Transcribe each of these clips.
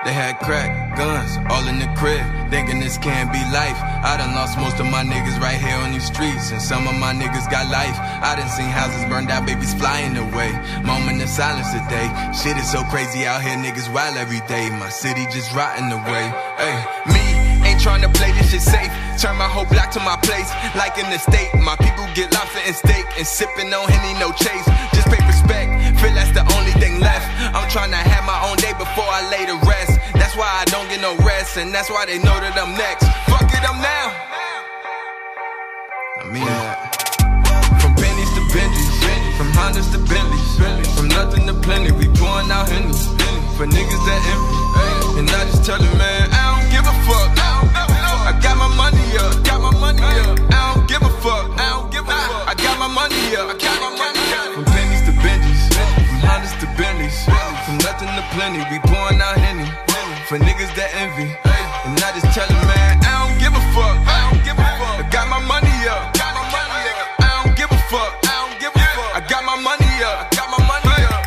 They had crack, guns, all in the crib, thinking this can't be life. I done lost most of my niggas right here on these streets, and some of my niggas got life. I done seen houses burned out, babies flying away. Moment of silence today. Shit is so crazy out here, niggas wild every day. My city just rotting away. Hey, me ain't tryna play this shit safe. Turn my whole block to my place, like in the state. My people get lobster and steak, and sipping on Henny, no chase. Just pay respect, feel that's the only thing left. I'm tryna have my own day before I lay to rest. That's why I don't get no rest, and that's why they know that I'm next. Fuck it, I'm now. I mean that. From pennies to Benjis, from Hondas to Bentleys, from nothing to plenty, we pouring out Henny for niggas that envy. And I just tell them, man, I don't give a fuck. I got my money up, got my money up. I don't give a fuck, I don't give a fuck. I got my money up, I got my money up. From pennies to Benjis, from Hondas to Bentleys, from nothing to plenty, we pouring out Henny for niggas that envy. And I just tell them, man, I don't give a fuck, I don't give a fuck. I got my money up, got my money up. I don't give a fuck, I don't give a fuck. I got my money up, I got my money up.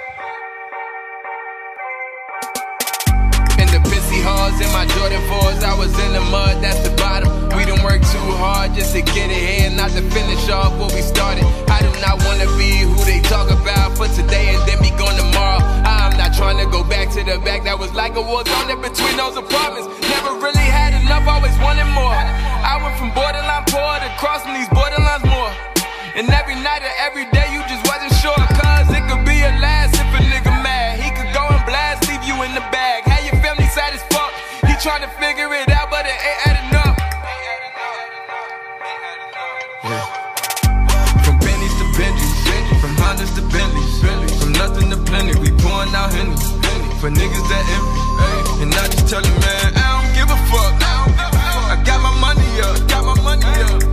In the pissy halls, in my Jordan 4s, I was in the mud, that's the bottom. We done worked too hard just to get it here, not to finish off what we started. I do not wanna be who they talk about for today and then be gone tomorrow. I'm not trying to go back to the back, that was like a war zone in between those apartments. Never really had enough, always wanted more. I went from borderline poor to crossing these borderlines more. And every night or every day you just wasn't sure, cause it could be a last if a nigga mad. He could go and blast, leave you in the bag. Have your family sad as fuck. He trying to figure it out, but it ain't adding up. Yeah. From pennies to Benjis, from Hondas to Bentleys, from nothing to plenty, we pouring out Henny for niggas that envy. And I just tell them, man, I don't give a fuck. I got my money up, got my money up.